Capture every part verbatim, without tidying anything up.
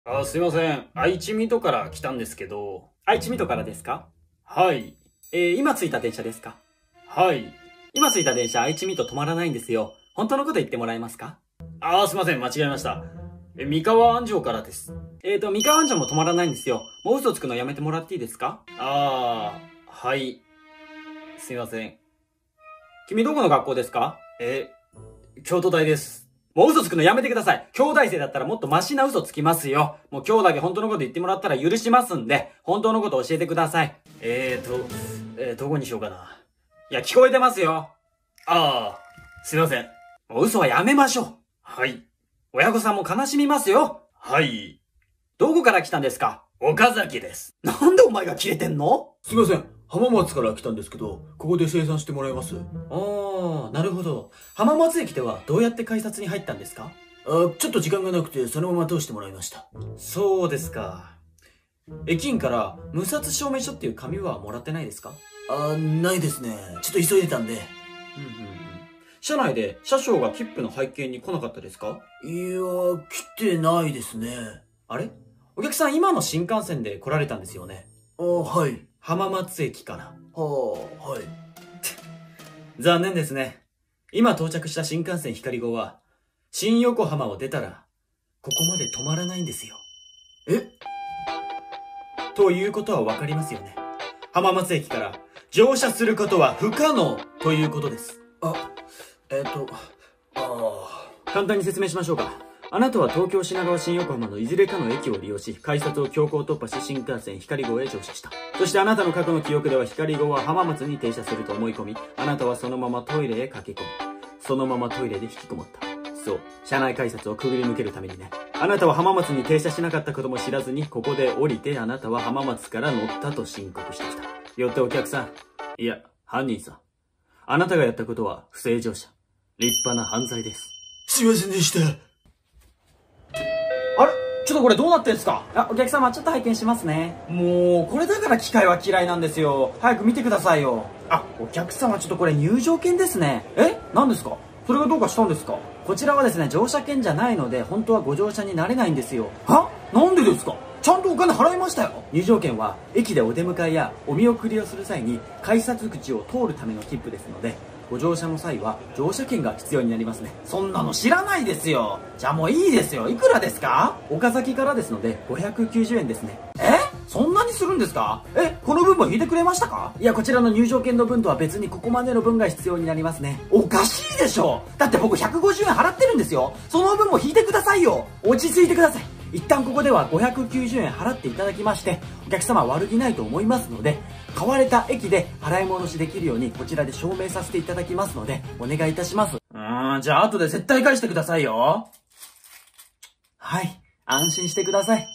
あ、すいません。愛知水戸から来たんですけど。 愛知水戸からですか？ はい。 えー、今着いた電車ですか？ はい。 今着いた電車愛知水戸止まらないんですよ。本当のこと言ってもらえますか？ あ、すいません。間違えました。え、三河安城からです。 えーと、三河安城も止まらないんですよ。もう嘘つくのやめてもらっていいですか？ あー、はい。すいません。 君どこの学校ですか？ え、京都大です。 もう嘘つくのやめてください。兄弟生だったらもっとマシな嘘つきますよ。もう今日だけ本当のこと言ってもらったら許しますんで、本当のこと教えてください。 えーと、えー、どこにしようかな。 いや、聞こえてますよ。 あー、すいません。 もう嘘はやめましょう。 はい。 親御さんも悲しみますよ。 はい。 どこから来たんですか？ 岡崎です。 なんでお前が切れてんの？ すいません。浜松から来たんですけど、ここで生産してもらえます？ あー、なるほど。浜松駅ではどうやって改札に入ったんですか？ あ、ちょっと時間がなくて、そのまま通してもらいました。 そうですか。駅員から無札証明書っていう紙はもらってないですか？ あ、ないですね。ちょっと急いでたんで。 うんうんうん。車内で車掌が切符の拝見に来なかったですか？ いや、来てないですね。 あれ？お客さん今の新幹線で来られたんですよね？ あ、はい。 浜松駅から。 はあ、はい。 残念ですね。今到着した新幹線ひかり号は、新横浜を出たら、ここまで止まらないんですよ。 え？ ということはわかりますよね。浜松駅から乗車することは不可能ということです。 あ、えっと、ああ。簡単に説明しましょうか。あなたは東京品川新横浜のいずれかの駅を利用し、改札を強行突破し新幹線ひかり号へ乗車した。そしてあなたの過去の記憶ではひかり号は浜松に停車すると思い込み、あなたはそのままトイレへ駆け込み、そのままトイレで引きこもった。そう、車内改札をくぐり抜けるためにね。あなたは浜松に停車しなかったことも知らずに、ここで降りてあなたは浜松から乗ったと申告してきた。よってお客さん、いや、犯人さん。あなたがやったことは不正乗車。立派な犯罪です。 すいませんでした。 あれ？ちょっとこれどうなってんすか？あ、お客様ちょっと拝見しますね。もう、これだから機械は嫌いなんですよ。早く見てくださいよ。あ、お客様ちょっとこれ入場券ですね。え？何ですか？それがどうかしたんですか？こちらはですね、乗車券じゃないので、本当はご乗車になれないんですよ。は？なんでですか？ちゃんとお金払いましたよ。入場券は、駅でお出迎えやお見送りをする際に、改札口を通るための切符ですので、ご乗車の際は乗車券が必要になりますね。そんなの知らないですよ。じゃあもういいですよ。いくらですか？岡崎からですのでごひゃくきゅうじゅうえんですね。え？そんなにするんですか？え、この分も引いてくれましたか？いや、こちらの入場券の分とは別にここまでの分が必要になりますね。おかしいでしょ。だって僕ひゃくごじゅうえん払ってるんですよ。その分も引いてくださいよ。落ち着いてください。一旦ここではごひゃくきゅうじゅうえん払っていただきまして、お客様悪気ないと思いますので、買われた駅で払い戻しできるようにこちらで証明させていただきますので、お願いいたします。うーん、じゃあ後で絶対返してくださいよ。はい、安心してください。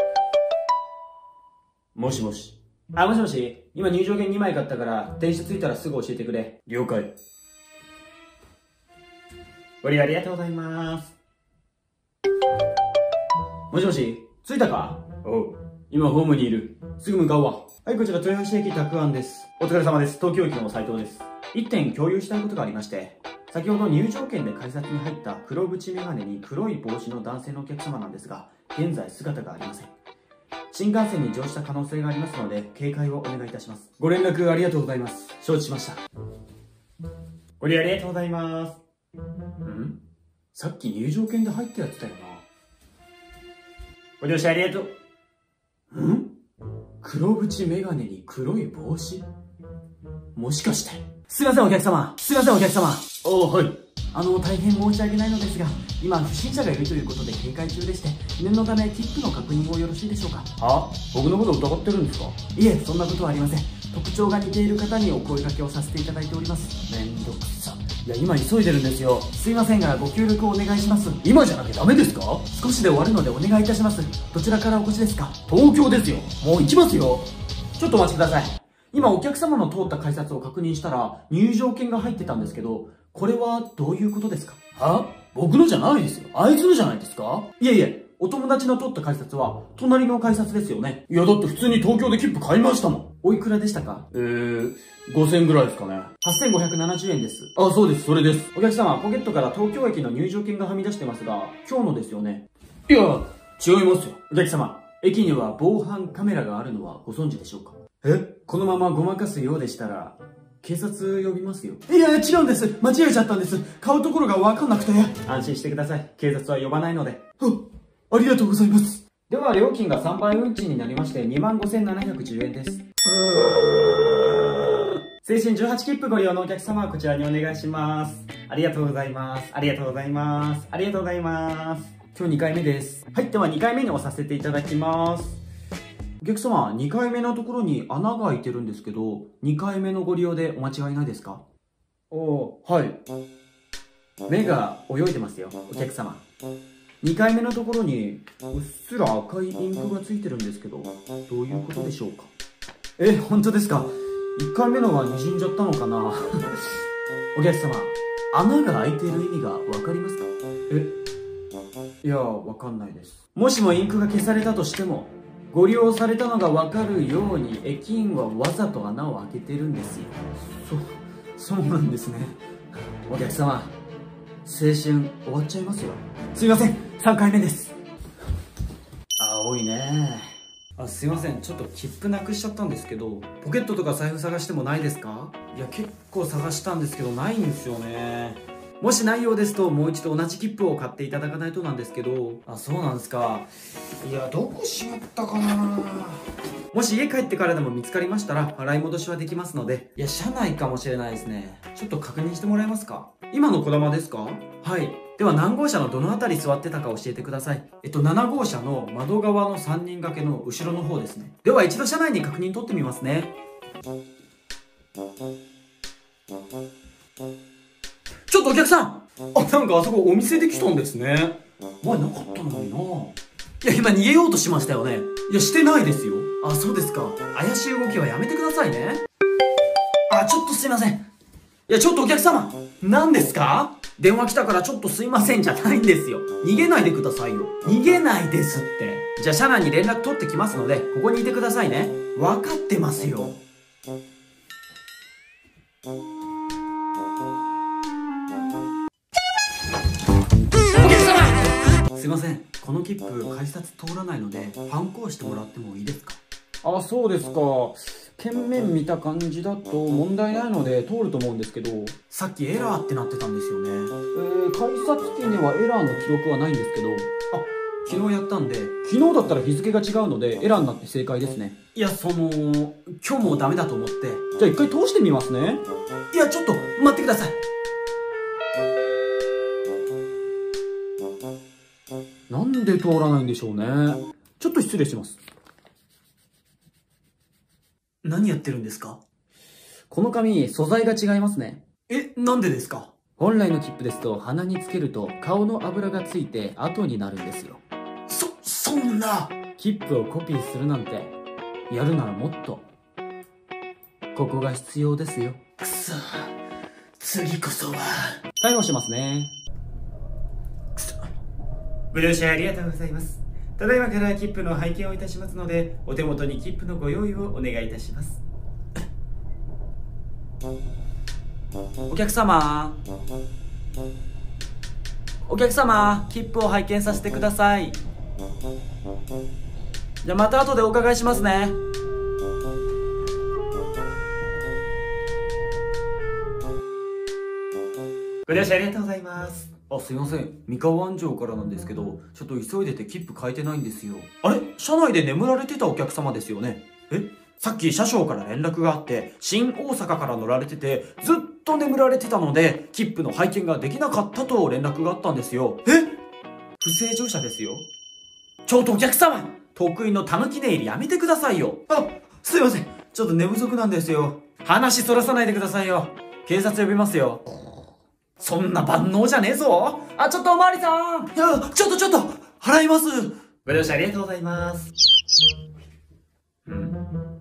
もしもし。あ、もしもし。今入場券にまい買ったから、電車着いたらすぐ教えてくれ。 了解。 ご利用ありがとうございます。もしもし、着いたか？ おう。 今ホームにいる。すぐ向かうわ。はい、こちら豊橋駅たくあんです。お疲れ様です。東京駅の斉藤です。一点共有したいことがありまして、先ほど入場券で改札に入った黒縁メガネに黒い帽子の男性のお客様なんですが、現在姿がありません。新幹線に乗した可能性がありますので、警戒をお願いいたします。ご連絡ありがとうございます。承知しました。ご利用ありがとうございます。ん？さっき入場券で入ったやつだよな。ご乗車ありがとう。ん？黒縁メガネに黒い帽子？もしかして。すいませんお客様。すいませんお客様。 ああ、はい。 あの、大変申し訳ないのですが、今、不審者がいるということで警戒中でして、念のため切符の確認をよろしいでしょうか？ は？僕のこと疑ってるんですか？ いえ、そんなことはありません。特徴が似ている方にお声掛けをさせていただいております。 めんどくさ。 いや、今急いでるんですよ。すいませんが、ご協力をお願いします。 今じゃなきゃダメですか？ 少しで終わるのでお願いいたします。どちらからお越しですか？ 東京ですよ。もう行きますよ。 ちょっとお待ちください。今お客様の通った改札を確認したら入場券が入ってたんですけど、これはどういうことですか？ は？僕のじゃないですよ。あいつのじゃないですか？ いえいえ、お友達の通った改札は隣の改札ですよね。 いや、だって普通に東京で切符買いましたもん。 おいくらでしたか？ えー、ごせんえんぐらいですかね。 はっせんごひゃくななじゅうえんです。 あ、そうです、それです。 お客様、ポケットから東京駅の入場券がはみ出してますが、今日のですよね。 いや、 違いますよ。 お客様、駅には防犯カメラがあるのはご存知でしょうか？え？このままごまかすようでしたら、警察呼びますよ。いや、違うんです。間違えちゃったんです。買うところがわかんなくて。安心してください。警察は呼ばないので。 あ、ありがとうございます。 では、料金がさんばい運賃になりまして、にまんごせんななひゃくじゅうえんです。青春じゅうはち切符ご利用のお客様はこちらにお願いします。ありがとうございます。ありがとうございます。ありがとうございます。今日にかいめです。はい、ではにかいめに押させていただきます。お客様、にかいめのところに穴が開いてるんですけど、にかいめのご利用でお間違いないですか？おー、はい。目が泳いでますよ、お客様。にかいめのところにうっすら赤いインクがついてるんですけど、どういうことでしょうか？え、本当ですか？いっかいめのが滲んじゃったのかなお客様、穴が開いている意味がわかりますか？え、いや、わかんないです。もしもインクが消されたとしても、ご利用されたのがわかるように駅員はわざと穴を開けてるんですよ。そ、そうなんですね。お客様、青春終わっちゃいますよ。すいません、さんかいめです。青いね。あ、すいません、ちょっと切符なくしちゃったんですけど、ポケットとか財布探してもないですか？いや、結構探したんですけどないんですよね。もしないようですと、もう一度同じ切符を買っていただかないとなんですけど。あ、そうなんですか。いや、どこしまったかな。もし家帰ってからでも見つかりましたら払い戻しはできますので。いや、車内かもしれないですね。ちょっと確認してもらえますか？今のこだまですか？はい。では何号車のどの辺り座ってたか教えてください。えっとなな号車の窓側のさんにん掛けの後ろの方ですね。では一度車内に確認取ってみますね。ちょっとお客さん、あ、なんかあそこお店で来たんですね。前なかったのにな。いや、今逃げようとしましたよね。いや、してないですよ。あ、そうですか。怪しい動きはやめてくださいね。あ、ちょっとすいません。いや、ちょっとお客様、何ですか？電話来たからちょっとすいませんじゃないんですよ。逃げないでくださいよ。逃げないですって。じゃあ車内に連絡取ってきますので、ここにいてくださいね。分かってますよ。すいません、この切符改札通らないので反抗してもらってもいいですか？あ、そうですか。券面見た感じだと問題ないので通ると思うんですけど、さっきエラーってなってたんですよね。えー、改札機にはエラーの記録はないんですけど、あ、昨日やったんで、昨日だったら日付が違うのでエラーになって正解ですね。いや、その今日もダメだと思って。じゃあ一回通してみますね。いや、ちょっと待ってください。なんで通らないんでしょうね。ちょっと失礼します。何やってるんですか？この紙、素材が違いますね。え、なんでですか？本来の切符ですと鼻につけると顔の油がついて後になるんですよ。そ、そんな。切符をコピーするなんて、やるならもっと。ここが必要ですよ。くそ、次こそは。逮捕しますね。くそ。ご乗車ありがとうございます。ただいまから切符の拝見をいたしますので、お手元に切符のご用意をお願いいたします。お客様、お客様、切符を拝見させてください。じゃあまた後でお伺いしますね。ご乗車ありがとうございます。あ、すいません。三河湾城からなんですけど、ちょっと急いでて切符変えてないんですよ。あれ？車内で眠られてたお客様ですよね。え？さっき車掌から連絡があって、新大阪から乗られてて、ずっと眠られてたので、切符の拝見ができなかったと連絡があったんですよ。え？不正乗車ですよ。ちょっとお客様！得意のたぬき寝入りやめてくださいよ。あ、すいません。ちょっと寝不足なんですよ。話そらさないでくださいよ。警察呼びますよ。そんな万能じゃねえぞ。あ、ちょっとおまわりさん。いや、ちょっとちょっと、払います。ご乗車ありがとうございます。うん、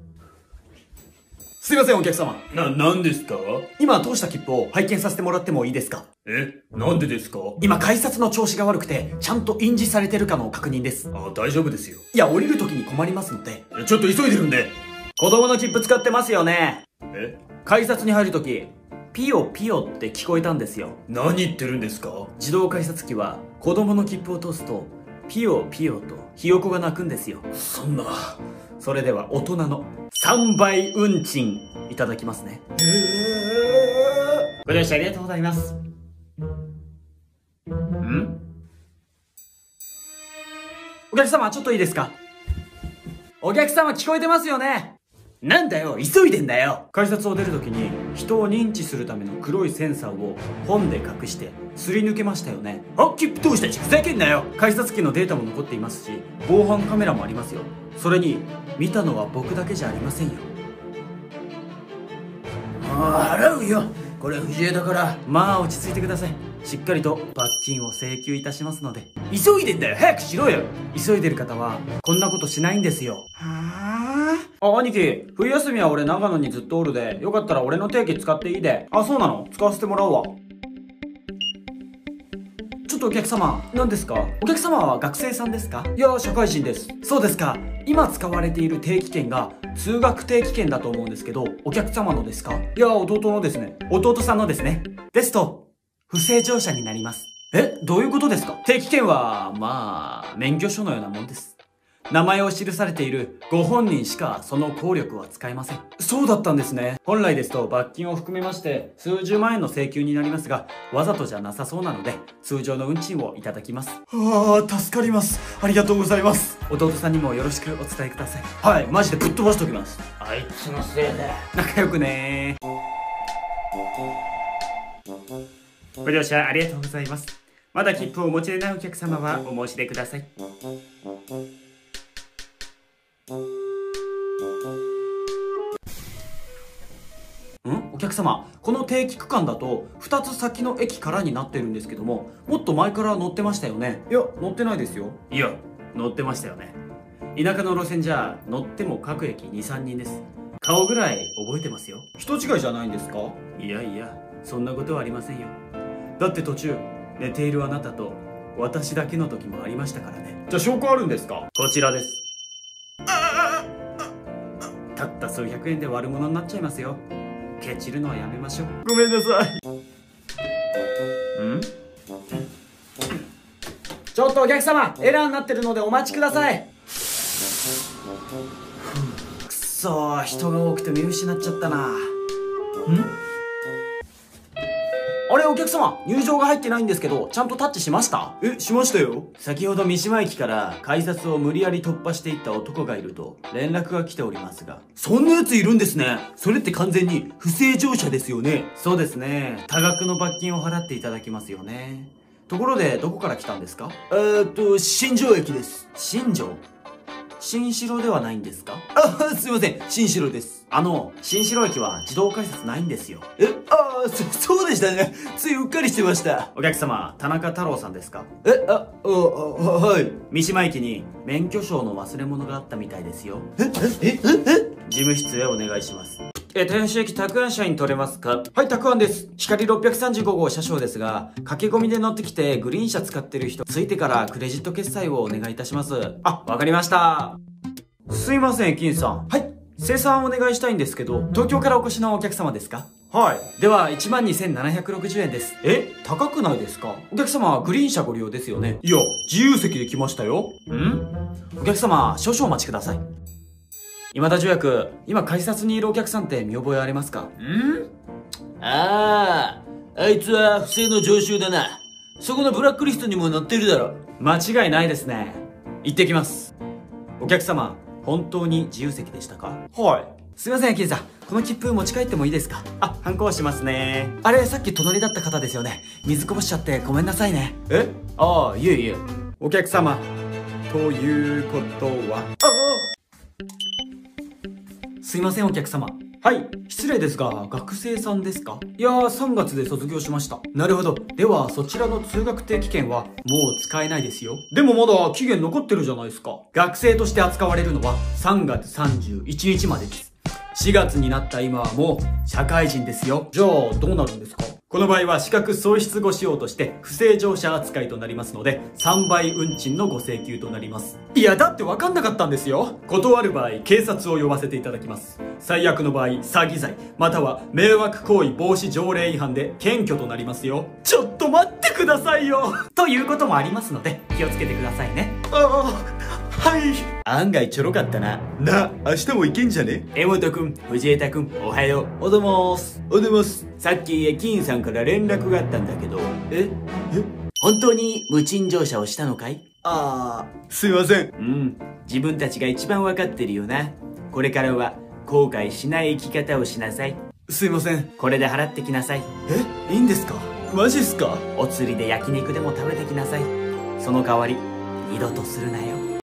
すいません、お客様。 な、なんですか？ 今通した切符を拝見させてもらってもいいですか？ え？なんでですか？ 今、改札の調子が悪くて、ちゃんと印字されてるかの確認です。 あ、大丈夫ですよ。 いや、降りる時に困りますので。 ちょっと急いでるんで。 子供の切符使ってますよね。 え？ 改札に入る時、ピヨピヨって聞こえたんですよ。 何言ってるんですか？ 自動改札機は子供の切符を通すとピヨピヨとひよこが鳴くんですよ。 そんな。 それでは大人のさんばい運賃いただきますね。ご乗車ありがとうございます。ん？お客様ちょっといいですか？お客様聞こえてますよね？なんだよ、急いでんだよ。改札を出るときに人を認知するための黒いセンサーを本で隠してすり抜けましたよね。あ、切符どうした？ふざけんなよ。改札機のデータも残っていますし、防犯カメラもありますよ。それに見たのは僕だけじゃありませんよ。 ああ、払うよ。これ藤江だから。 まあ落ち着いてください。しっかりと罰金を請求いたしますので。急いでんだよ、早くしろよ。急いでる方はこんなことしないんですよ。はあ。あ、兄貴、冬休みは俺長野にずっとおるで、よかったら俺の定期使っていいで。あ、そうなの？使わせてもらうわ。ちょっとお客様、何ですか？お客様は学生さんですか？いや、社会人です。そうですか。今使われている定期券が通学定期券だと思うんですけど、お客様のですか？いや、弟のですね。弟さんのですね。ですと、不正乗車になります。え、どういうことですか？定期券は、まあ、免許証のようなもんです。名前を記されているご本人しかその効力は使えません。そうだったんですね。本来ですと罰金を含めまして数十万円の請求になりますが、わざとじゃなさそうなので通常の運賃をいただきます。 ああ、助かります。ありがとうございます。 弟さんにもよろしくお伝えください。 はい、マジでぶっ飛ばしておきます。 あいつのせいで。 仲良くねー。ご乗車ありがとうございます。まだ切符をお持ちでないお客様はお申し出ください。ん？お客様、この定期区間だとふたつ先の駅からになってるんですけども、もっと前から乗ってましたよね？いや、乗ってないですよ。いや、乗ってましたよね。田舎の路線じゃ乗っても各駅に、さんにんです。顔ぐらい覚えてますよ。人違いじゃないんですか？いやいや、そんなことはありませんよ。だって途中寝ているあなたと私だけの時もありましたからね。じゃあ証拠あるんですか？こちらです。たった数百円で悪者になっちゃいますよ。ケチるのはやめましょう。 ごめんなさい。 ん？ちょっとお客様、エラーになってるのでお待ちください。くそー、人が多くて見失っちゃったな。ん？あれ、お客様、入場が入ってないんですけど、ちゃんとタッチしました？ え、しましたよ。 先ほど三島駅から改札を無理やり突破していった男がいると連絡が来ておりますが。 そんなやついるんですね。それって完全に不正乗車ですよね。 そうですね。多額の罰金を払っていただきますよね。ところで、どこから来たんですか？ えーっと、新庄駅です。 新庄？新城ではないんですか？ あ、すいません。新城です。 あの、新城駅は自動改札ないんですよ。 え、ああ、そ、そうでしたね。ついうっかりしてました。 お客様、田中太郎さんですか？ え、あ、あ、あ、はい。 三島駅に免許証の忘れ物があったみたいですよ。 え、え、え、え、 事務室へお願いします。え、豊橋駅たくあん社員取れますか？はい、たくあんです。光ろっぴゃくさんじゅうごごう車掌ですが、駆け込みで乗ってきてグリーン車使ってる人、着いてからクレジット決済をお願いいたします。あ、わかりました。すいません、金さん。はい。精算お願いしたいんですけど、東京からお越しのお客様ですか？はい。では、いちまんにせんななひゃくろくじゅうえんです。え？高くないですか？お客様はグリーン車ご利用ですよね？ いや、自由席で来ましたよ。 ん？お客様、少々お待ちください。今田助役、今改札にいるお客さんって見覚えありますか？ ん？ああ、あいつは不正の常習だな。そこのブラックリストにも載ってるだろ。 間違いないですね。行ってきます。お客様、本当に自由席でしたか？はい。すいません、金さん。この切符持ち帰ってもいいですか？あ、反抗しますね。あれ、さっき隣だった方ですよね。水こぼしちゃってごめんなさいね。え？ああ、いえいえ。お客様。ということは。ああ！すいません、お客様。はい、失礼ですが、学生さんですか？いやー、さんがつで卒業しました。なるほど。では、そちらの通学定期券は、もう使えないですよ。でもまだ期限残ってるじゃないですか。学生として扱われるのは、さんがつさんじゅういちにちまでです。 しがつになった今はもう社会人ですよ。じゃあどうなるんですか？この場合は資格喪失後使用として不正乗車扱いとなりますのでさんばい運賃のご請求となります。いやだって分かんなかったんですよ。断る場合警察を呼ばせていただきます。最悪の場合詐欺罪または迷惑行為防止条例違反で検挙となりますよ。ちょっと待ってくださいよということもありますので気をつけてくださいね。ああはい。 案外ちょろかったな。 な、明日も行けんじゃね？ 江本くん、藤枝くん、おはよう。おどもーす。 おでます。 さっき駅員さんから連絡があったんだけど。 ええ本当に無賃乗車をしたのかい？ あー、すいません。 うん。自分たちが一番わかってるよな。これからは後悔しない生き方をしなさい。 すいません。 これで払ってきなさい。 え、いいんですか？マジっすか？ お釣りで焼肉でも食べてきなさい。その代わり、二度とするなよ。